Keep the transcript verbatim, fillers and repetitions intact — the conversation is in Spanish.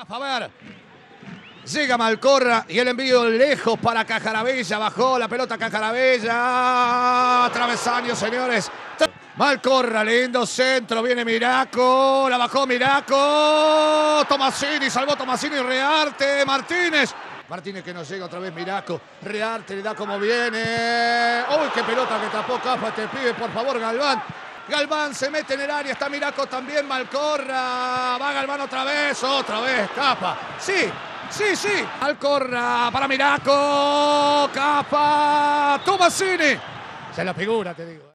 A ver. Llega Malcorra y el envío lejos para Cajarabella. Bajó la pelota Cajarabella. Travesaño, señores. Malcorra, lindo centro. Viene Miraco. La bajó Miraco. Tomasini, salvó Tomasini. Rearte. Martínez. Martínez que no llega otra vez Miraco. Rearte le da como viene. ¡Uy, qué pelota que tapó Capa este pibe! Por favor, Galván. Galván se mete en el área. Está Miraco también. Malcorra. Va Galván otra vez. Otra vez. Capa. Sí. Sí, sí. Malcorra para Miraco. Capa. Tomasini. Se la figura, te digo.